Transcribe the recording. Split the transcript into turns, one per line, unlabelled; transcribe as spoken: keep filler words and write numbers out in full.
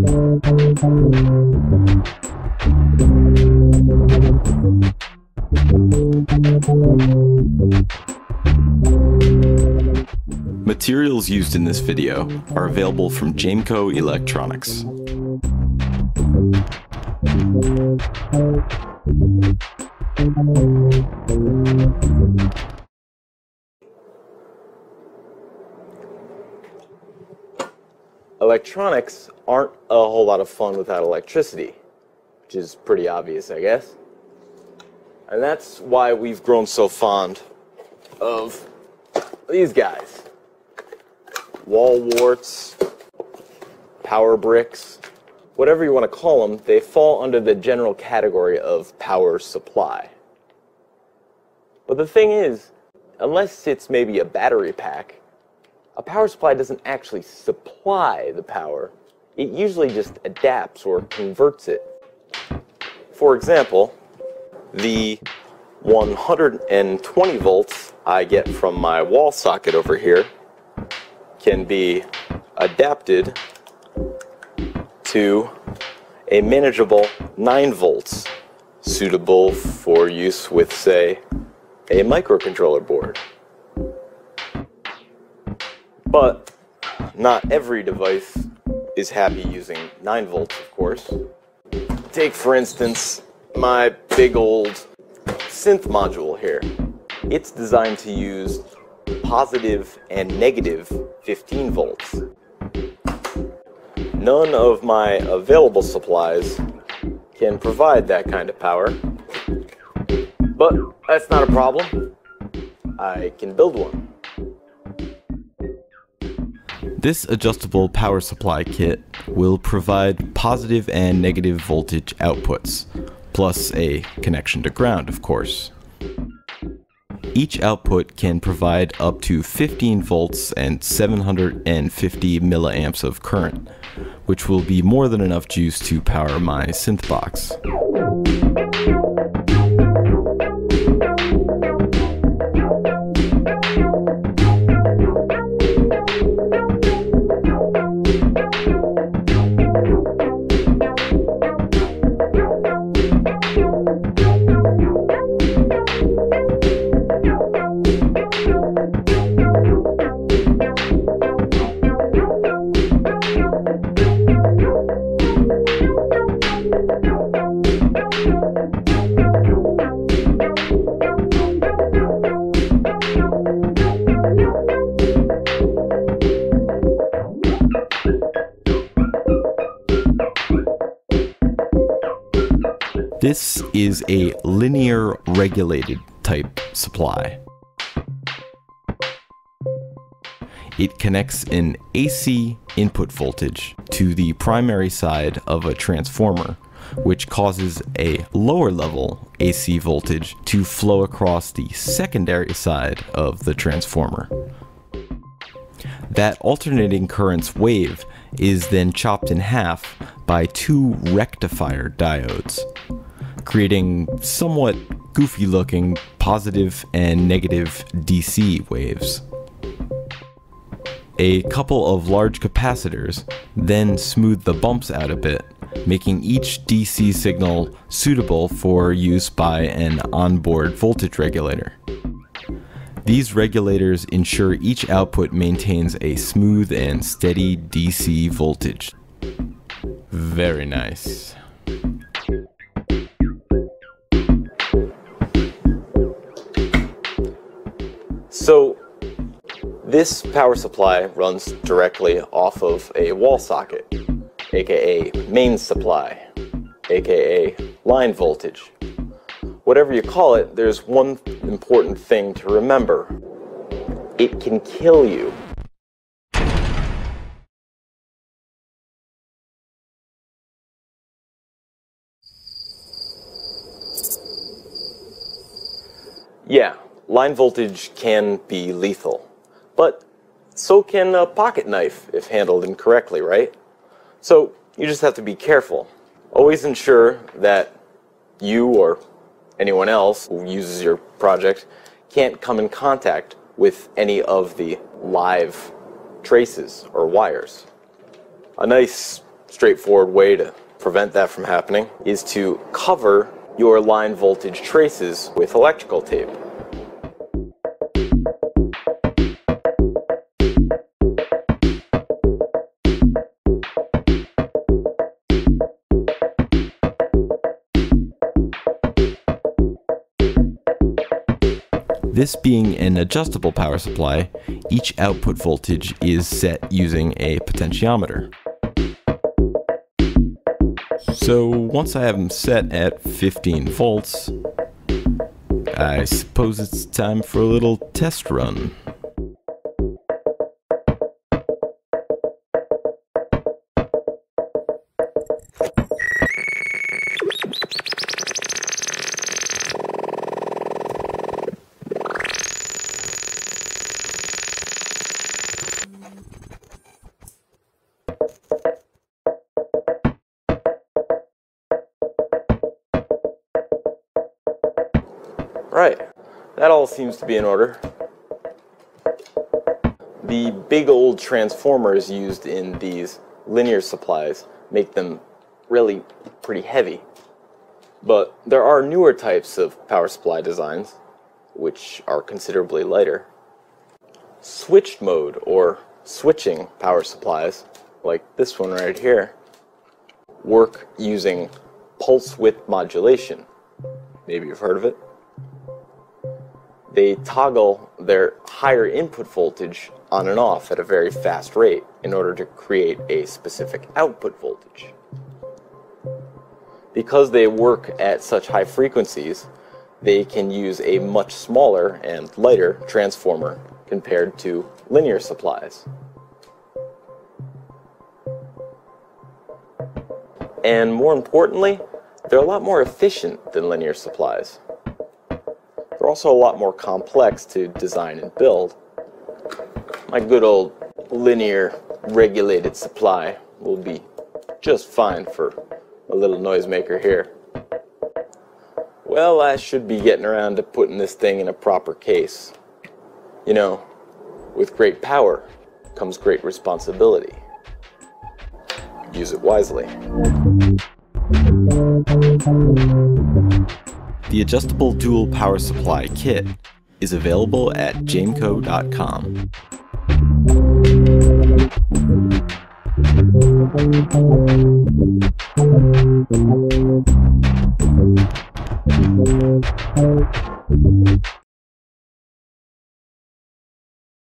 Materials used in this video are available from Jameco Electronics.
Electronics aren't a whole lot of fun without electricity, which is pretty obvious, I guess. And that's why we've grown so fond of these guys. Wall warts, power bricks, whatever you want to call them, they fall under the general category of power supply. But the thing is, unless it's maybe a battery pack, a power supply doesn't actually supply the power. It usually just adapts or converts it. For example, the one hundred twenty volts I get from my wall socket over here can be adapted to a manageable nine volts, suitable for use with, say, a microcontroller board. But not every device is happy using nine volts, of course. Take, for instance, my big old synth module here. It's designed to use positive and negative fifteen volts. None of my available supplies can provide that kind of power, but that's not a problem. I can build one.
This adjustable power supply kit will provide positive and negative voltage outputs, plus a connection to ground, of course. Each output can provide up to fifteen volts and seven hundred fifty milliamps of current, which will be more than enough juice to power my synth box. This is a linear regulated type supply. It connects an A C input voltage to the primary side of a transformer, which causes a lower level A C voltage to flow across the secondary side of the transformer. That alternating currents wave is then chopped in half by two rectifier diodes, creating somewhat goofy looking positive and negative D C waves. A couple of large capacitors then smooth the bumps out a bit, making each D C signal suitable for use by an onboard voltage regulator. These regulators ensure each output maintains a smooth and steady D C voltage. Very nice.
So, this power supply runs directly off of a wall socket, aka main supply, aka line voltage. Whatever you call it, there's one important thing to remember. It can kill you. Yeah, line voltage can be lethal, but so can a pocket knife if handled incorrectly, right? So you just have to be careful. Always ensure that you or anyone else who uses your project can't come in contact with any of the live traces or wires. A nice straightforward way to prevent that from happening is to cover your line voltage traces with electrical tape.
This being an adjustable power supply, each output voltage is set using a potentiometer. So once I have them set at fifteen volts, I suppose it's time for a little test run.
Right, that all seems to be in order. The big old transformers used in these linear supplies make them really pretty heavy. But there are newer types of power supply designs which are considerably lighter. Switched mode or switching power supplies, like this one right here, work using pulse width modulation. Maybe you've heard of it. They toggle their higher input voltage on and off at a very fast rate in order to create a specific output voltage. Because they work at such high frequencies, they can use a much smaller and lighter transformer compared to linear supplies. And more importantly, they're a lot more efficient than linear supplies. They're also a lot more complex to design and build. My good old linear regulated supply will be just fine for a little noisemaker here. Well, I should be getting around to putting this thing in a proper case. You know, with great power comes great responsibility. Use it wisely.
The adjustable dual power supply kit is available at jameco dot com.